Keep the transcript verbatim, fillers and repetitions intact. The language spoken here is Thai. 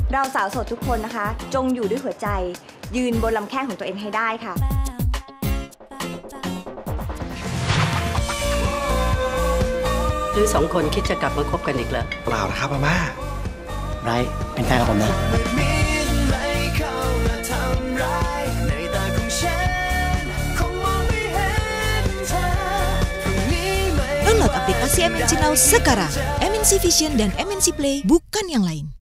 เราสาวโสดทุกคนนะคะจงอยู่ด้วยหัวใจยืนบนลำแข้งของตัวเองให้ได้ค่ะหรือสองคนคิดจะกลับมาคบกันอีกเหรอเปล่านะครับอาม่าไบรท์เป็นแฟนกับผมนะ Download aplikasi M N C Now sekarang. M N C Vision dan M N C Play bukan yang lain.